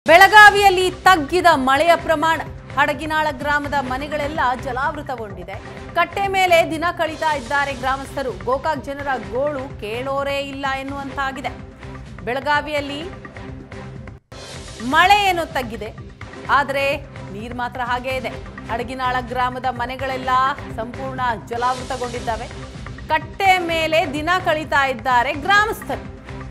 ಬೆಳಗಾವಿಯಲ್ಲಿ ತಗ್ಗಿದ ಮಳೆಯ ಪ್ರಮಾಣ ಹಡಗಿನಾಳ ಗ್ರಾಮದ ಮನೆಗಳೆಲ್ಲ ಜಲಾವೃತಗೊಂಡಿದೆ. ಕಟ್ಟೆ ಮೇಲೆ ದಿನ ಕಳೀತಾ ಇದ್ದಾರೆ ಗ್ರಾಮಸ್ಥರು. ಗೋಕಾಕ್ ಜನರ ಗೋಳು ಕೇಳೋರೇ ಇಲ್ಲ ಎನ್ನುವಂತಾಗಿದೆ. ಬೆಳಗಾವಿಯಲ್ಲಿ ಮಳೆ ಏನು ತಗ್ಗಿದೆ, ಆದರೆ ನೀರು ಮಾತ್ರ ಹಾಗೇ ಇದೆ. ಹಡಗಿನಾಳ ಗ್ರಾಮದ ಮನೆಗಳೆಲ್ಲ ಸಂಪೂರ್ಣ ಜಲಾವೃತಗೊಂಡಿದ್ದಾವೆ. ಕಟ್ಟೆ ಮೇಲೆ ದಿನ ಕಳೀತಾ ಇದ್ದಾರೆ ಗ್ರಾಮಸ್ಥರು.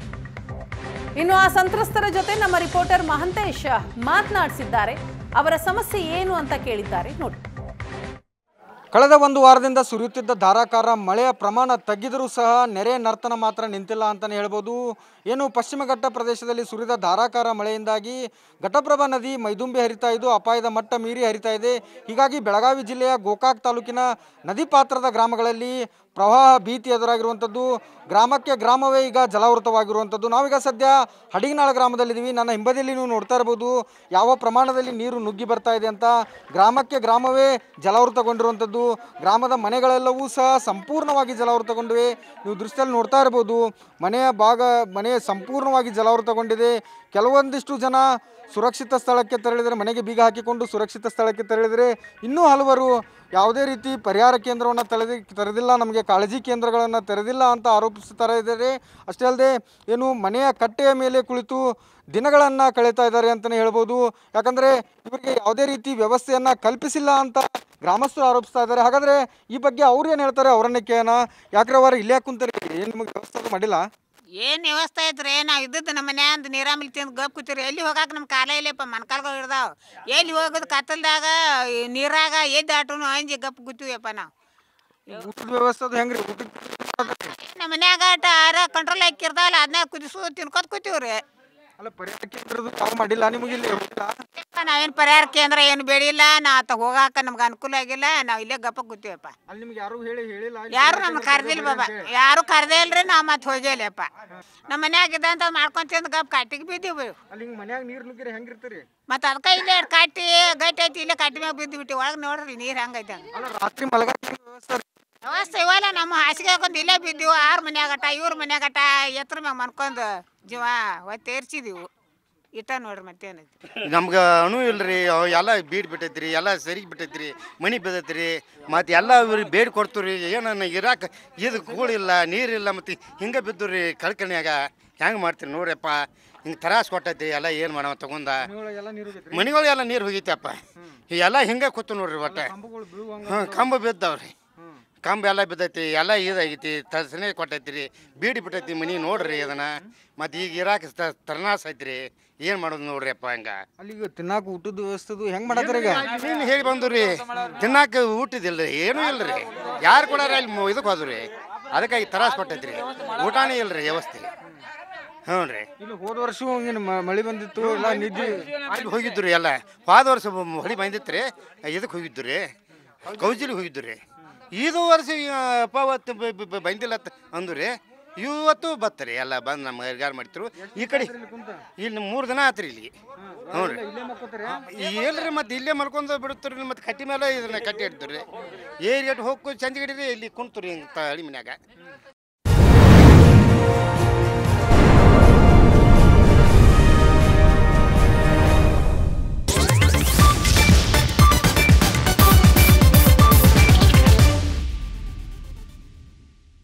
ಇನ್ನು ಆ ಸಂತ್ರಸ್ತರ ಜೊತೆ ನಮ್ಮ ರಿಪೋರ್ಟರ್ ಮಹಂತೇಶ್ ಮಾತನಾಡಿಸಿದ್ದಾರೆ. ಅವರ ಸಮಸ್ಯೆ ಏನು ಅಂತ ಕೇಳಿದ್ದಾರೆ ನೋಡಿ. ಕಳೆದ ಒಂದು ವಾರದಿಂದ ಸುರಿಯುತ್ತಿದ್ದ ಧಾರಾಕಾರ ಮಳೆಯ ಪ್ರಮಾಣ ತಗ್ಗಿದರೂ ಸಹ ನೆರೆ ನರ್ತನ ಮಾತ್ರ ನಿಂತಿಲ್ಲ ಅಂತಲೇ ಹೇಳ್ಬೋದು. ಏನು ಪಶ್ಚಿಮ ಘಟ್ಟ ಪ್ರದೇಶದಲ್ಲಿ ಸುರಿದ ಧಾರಾಕಾರ ಮಳೆಯಿಂದಾಗಿ ಘಟಪ್ರಭಾ ನದಿ ಮೈದುಂಬಿ ಹರಿತಾ ಇದ್ದು ಅಪಾಯದ ಮಟ್ಟ ಮೀರಿ ಹರಿತಾ ಇದೆ. ಹೀಗಾಗಿ ಬೆಳಗಾವಿ ಜಿಲ್ಲೆಯ ಗೋಕಾಕ್ ತಾಲೂಕಿನ ನದಿ ಪಾತ್ರದ ಗ್ರಾಮಗಳಲ್ಲಿ ಪ್ರವಾಹ ಭೀತಿ ಎದುರಾಗಿರುವಂಥದ್ದು. ಗ್ರಾಮಕ್ಕೆ ಗ್ರಾಮವೇ ಈಗ ಜಲಾವೃತವಾಗಿರುವಂಥದ್ದು. ನಾವೀಗ ಸದ್ಯ ಹಡಗಿನಾಳ ಗ್ರಾಮದಲ್ಲಿದ್ದೀವಿ. ನನ್ನ ಹಿಂಬದಿಯಲ್ಲಿ ನೀವು ನೋಡ್ತಾ ಇರ್ಬೋದು ಯಾವ ಪ್ರಮಾಣದಲ್ಲಿ ನೀರು ನುಗ್ಗಿ ಬರ್ತಾ ಇದೆ ಅಂತ. ಗ್ರಾಮಕ್ಕೆ ಗ್ರಾಮವೇ ಜಲಾವೃತಗೊಂಡಿರುವಂಥದ್ದು. ಗ್ರಾಮದ ಮನೆಗಳೆಲ್ಲವೂ ಸಹ ಸಂಪೂರ್ಣವಾಗಿ ಜಲಾವೃತಗೊಂಡಿವೆ. ನೀವು ದೃಶ್ಯದಲ್ಲಿ ನೋಡ್ತಾ ಇರ್ಬೋದು ಮನೆ ಸಂಪೂರ್ಣವಾಗಿ ಜಲಾವೃತಗೊಂಡಿದೆ. ಕೆಲವೊಂದಿಷ್ಟು ಜನ ಸುರಕ್ಷಿತ ಸ್ಥಳಕ್ಕೆ ತೆರಳಿದರೆ, ಮನೆಗೆ ಬೀಗ ಹಾಕಿಕೊಂಡು ಸುರಕ್ಷಿತ ಸ್ಥಳಕ್ಕೆ ತೆರಳಿದರೆ, ಇನ್ನೂ ಹಲವರು ಯಾವುದೇ ರೀತಿ ಪರಿಹಾರ ಕೇಂದ್ರವನ್ನು ತೆರೆದಿಲ್ಲ, ನಮಗೆ ಕಾಳಜಿ ಕೇಂದ್ರಗಳನ್ನು ತೆರೆದಿಲ್ಲ ಅಂತ ಆರೋಪಿಸ್ತಾ ಇದ್ದಾರೆ. ಅಷ್ಟೇ ಅಲ್ಲದೆ ಏನು ಮನೆಯ ಕಟ್ಟೆಯ ಮೇಲೆ ಕುಳಿತು ದಿನಗಳನ್ನು ಕಳೀತಾ ಇದ್ದಾರೆ ಅಂತಲೇ ಹೇಳ್ಬೋದು. ಯಾಕಂದರೆ ಇವರಿಗೆ ಯಾವುದೇ ರೀತಿ ವ್ಯವಸ್ಥೆಯನ್ನು ಕಲ್ಪಿಸಿಲ್ಲ ಅಂತ ಗ್ರಾಮಸ್ಥರು ಆರೋಪಿಸ್ತಾ ಇದ್ದಾರೆ. ಹಾಗಾದರೆ ಈ ಬಗ್ಗೆ ಅವ್ರು ಏನು ಹೇಳ್ತಾರೆ ಅವರನ್ನೇ ಕೇಳೋಣ. ಯಾಕ್ರೆ ಅವರು ಇಲ್ಲೇ ಕುಂತಾರೆ, ಏನು ನಿಮಗೆ ವ್ಯವಸ್ಥೆ ಮಾಡಿಲ್ಲ? ಏನು ವ್ಯವಸ್ಥೆ ಐತ್ರಿ? ನಾವು ಇದ್ದದ್ದು ನಮ್ಮ ಮನ್ಯಾಂದು ನೀರಾಮಿಲ್ ತಿಂದು ಗಪ್ ಕೂತೀರಿ. ಎಲ್ಲಿ ಹೋಗಾಕ ನಮ್ಮ ಕಾಲ ಇಲ್ಲಪ್ಪ, ಮನ್ಕಾಲ್ಗಳು ಹಿಡ್ದಾವ. ಎಲ್ಲಿ ಹೋಗೋದು ಕತ್ತಲ್ದಾಗ ನೀರಾಗ ಎದ್ದು ಆಟನು ಅಂಜಿ ಗಪ್ ಕೂತೀವಪ್ಪ ನಾವು. ಊಟದ ವ್ಯವಸ್ಥೆ ಹೆಂಗ್ರಿ? ನಮ್ಮ ಮನ್ಯಾಗ ಆರ ಕಂಟ್ರೋಲ್ ಹಾಕಿರ್ದಾವಲ್ಲ, ಅದನ್ನ ಕುದಿಸೋದು ತಿನ್ಕೋತ ಕೂತೀವ್ರಿ. ಅಲ್ಲ, ಪರಿಹಾರ ಕೇಂದ್ರದ್ದು ತಾವು ಮಾಡಿಲ್ಲ ನಿಮಗೆ? ಇಲ್ಲಿ ನಾವೇನು ಪರಿಹಾರ ಕೇಂದ್ರ ಏನು ಬೇಡಿಲ್ಲ. ನಾ ಆತ ಹೋಗಾಕ ನಮ್ಗೆ ಅನುಕೂಲ ಆಗಿಲ್ಲ. ನಾವು ಇಲ್ಲೇ ಗಪ್ಪ ಕೂತೀವಪ್ಪ. ಅಲ್ಲಿ ನಿಮ್ಗೆ ಯಾರು ಹೇಳಿಲ್ಲ? ಯಾರು ನಮ್ಗೆ ಕರ್ದಿಲ್ಲ ಬಾಬಾ, ಯಾರು ಕರ್ದೇ ಇಲ್ರಿ. ನಾವು ಮತ್ತೆ ಹೋಗಿಲ್ಲಪ್ಪ. ನಮ್ಮ ಮನ್ಯಾಗ ಇದ್ದಂತ ಮಾಡ್ಕೊಂತಿಂದ ಗಪ್ ಕಟ್ಟಿಗೆ ಬಿದ್ದೀವಿ. ಅಲ್ಲಿ ಮನ್ಯಾಗ ನೀರು ನುಗ್ಗಿರಿ ಹೆಂಗಿರ್ತೀರಿ? ಮತ್ತೆ ಅದಕ್ಕೆ ಇಲ್ಲೇ ಕಟ್ಟಿ ಗಟ್ಟಿ ಐತಿ, ಇಲ್ಲೇ ಕಟ್ಟಿ ಮ್ಯಾಗ ಬಿದ್ದು ಬಿಟ್ಟು ಒಳಗೆ ನೋಡ್ರಿ ನೀರು ಹಂಗೈತೆ. ಅಲ್ಲ, ರಾತ್ರಿ ಮಲಗಕ್ಕೆ ವ್ಯವಸ್ಥೆ ವ್ಯವಸ್ಥೆ ಇವಲ್ಲ. ನಮ್ಮ ಹಾಸಿಗೆ ಹಾಕೊಂಡು ಇಲ್ಲೇ ಬಿದ್ದೀವಿ. 6 ಮನ್ಯಾಗಟ ಇವ್ರ ಮನ್ಯಾಗಟ ಎತ್ತರ ಮ್ಯಾಗ ಮನ್ಕೊಂಡು ಜೀವ ಒತ್ತೇರ್ಸಿದೀವು. ಇಟ್ಟ ನೋಡ್ರಿ ಮತ್ತೇನೈತಿ. ನಮ್ಗೆ ಅಣು ಇಲ್ರಿ, ಎಲ್ಲ ಬೀಡ್ ಬಿಟ್ಟೈತ್ರಿ, ಎಲ್ಲ ಸರಿಗೆ ಬಿಟ್ಟೈತ್ರಿ, ಮನೆ ಬಿದ್ದೈತ್ರಿ. ಮತ್ತು ಎಲ್ಲ ಇವ್ರಿಗೆ ಬೇಡ್ ಕೊಡ್ತೀವಿ. ಏನನ್ನ ಇರಾಕ ಇದು ಕೂಳಿಲ್ಲ, ನೀರಿಲ್ಲ, ಮತ್ತು ಹಿಂಗೆ ಬಿದ್ದು ರೀ ಕಳ್ಕಣಿಯಾಗ. ಹೆಂಗೆ ಮಾಡ್ತೀರಿ ನೋಡ್ರಪ್ಪ, ಹಿಂಗೆ ತರಾಸು ಕೊಟ್ಟೈತಿ. ಎಲ್ಲ ಏನು ಮಾಡವ ತಗೊಂಡ ಮನೆಗಳೆಲ್ಲ ನೀರು ಹೋಗೈತಪ್ಪ. ಎಲ್ಲ ಹಿಂಗೆ ಕೂತು ನೋಡ್ರಿ ಒಟ್ಟು. ಕಂಬ ಬಿದ್ದಾವ್ರಿ, ಕಂಬ ಎಲ್ಲ ಬಿದ್ದೈತಿ, ಎಲ್ಲ ಇದಾಗೈತಿ, ತರ್ಸನೆ ಕೊಟ್ಟೈತಿ, ಬೀಡಿ ಬಿಟ್ಟೈತಿ ಮನೆ ನೋಡ್ರಿ ಅದನ್ನು. ಮತ್ತು ಈಗ ಇರಾಕ ತರನಾಸ ಐತ್ರಿ. ಏನು ಮಾಡೋದು ನೋಡ್ರಿ ಅಪ್ಪ. ಹಂಗೆ ಅಲ್ಲಿಗೆ ತಿನ್ನಾಕ ಊಟದ ವ್ಯವಸ್ಥೆ ಹೆಂಗೆ ಮಾಡತ್ತಾರೆ? ಈಗ ನೀನು ಹೇಳಿ ಬಂದ್ರಿ, ತಿನ್ನಾಕ ಊಟದಿಲ್ಲ ರೀ, ಏನೂ ಇಲ್ಲ ರೀ. ಯಾರು ಕೊಡಾರ ಅಲ್ಲಿ ಇದಕ್ಕೆ ಹೋದ್ರಿ, ಅದಕ್ಕಾಗಿ ತರಾಸು ಕೊಟ್ಟೈತ್ರಿ. ಊಟನೇ ಇಲ್ಲ ರೀ ವ್ಯವಸ್ಥೆ. ಹ್ಞೂ ರೀ. ಇಲ್ಲಿ ಹೋದ ವರ್ಷ ಮಳೆ ಬಂದಿತ್ತು, ಎಲ್ಲ ನಿದ್ದೆ ಅಲ್ಲಿ ಹೋಗಿದ್ದು ರೀ. ಎಲ್ಲ ಹೋದ ವರ್ಷ ಹೊಳಿ ಬಂದಿತ್ತು ರೀ. ಇದಕ್ಕೆ ಹೋಗಿದ್ದು ರೀ, ಕೌಜಿಲಿಗೆ ಹೋಗಿದ್ದು ರೀ. ಇದು ವರ್ಷ ಅಪಾವತ್ತು ಬಂದಿಲ್ಲ ಅಂದು ರೀ. ಇವತ್ತು ಬತ್ತರಿ ಎಲ್ಲ ಬಂದು ನಮ್ಮ ಹೆರ್ಗಾರ ಮಾಡ್ತಿರು. ಈ ಕಡೆ ಇಲ್ಲಿ 3 ದಿನ ಆತ್ರಿ ಇಲ್ಲಿ. ಹ್ಞೂ ರೀ. ಇಲ್ರಿ, ಮತ್ತೆ ಇಲ್ಲೇ ಮಲ್ಕೊಂಡು ಬಿಡುತ್ತೀರಿ. ಮತ್ತು ಕಟ್ಟಿ ಮೇಲೆ ಇದನ್ನ ಕಟ್ಟಿ ಇಡ್ತೀರಿ. ಏರಿಯಟ್ ಹೋಗಿ ಚಂದಗಿಡ್ರಿ ಇಲ್ಲಿ ಕುಂತು ರೀ ಹಿಂಗೆ ಹಳಿ ಮನ್ಯಾಗ.